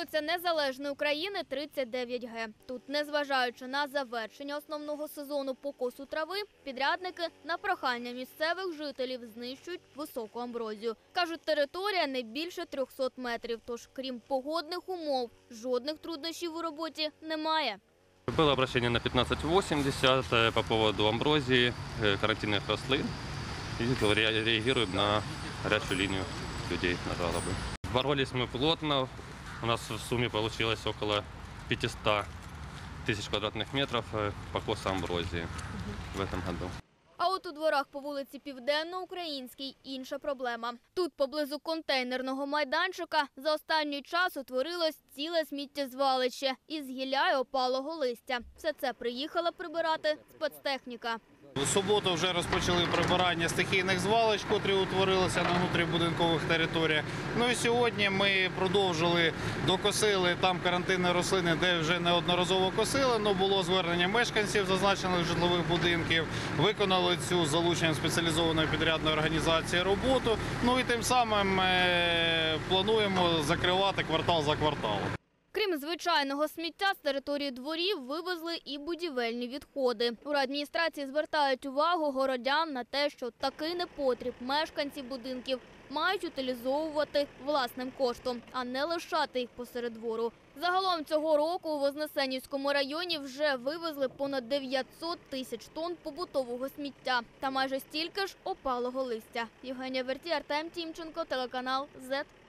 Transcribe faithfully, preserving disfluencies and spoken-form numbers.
Вулиця Незалежної України, тридцять дев'ять Г. Тут, незважаючи на завершення основного сезону покосу трави, підрядники на прохання місцевих жителів знищують високу амброзію. Кажуть, територія не більше трьохсот метрів, тож крім погодних умов, жодних труднощів у роботі немає. Было обращение на пятнадцать восемьдесят по поводу амброзии, карантинных рослин. И реагируем на горячую линию людей, на жалобы. Боролись мы плотно. У нас в сумме получилось около пятисот тысяч квадратных метров покоса амброзии в этом году. А от у дворах по вулиці Південно-Українській інша проблема. Тут, поблизу контейнерного майданчика, за останній час утворилось ціле сміттєзвалище із гілля й опалого листя. Все це приїхала прибирати спецтехніка. У суботу вже розпочали прибирання стихійних звалищ, котрі утворилися на внутрібудинкових територіях. Ну і сьогодні ми продовжили, докосили там карантинні рослини, де вже неодноразово косили, але було звернення мешканців зазначених житлових будинків, виконали цю з залученням спеціалізованої підрядної організації роботу. Ну і тим самим плануємо закривати квартал за кварталом. Крім звичайного сміття, з території дворів вивезли і будівельні відходи. У адміністрації звертають увагу городян на те, що такий непотріб мешканці будинків мають утилізовувати власним коштом, а не лишати їх посеред двору. Загалом цього року у Вознесенівському районі вже вивезли понад дев'ятсот тисяч тонн побутового сміття та майже стільки ж опалого листя. Євгенія Вертій, Артем Тімченко, телеканал зет.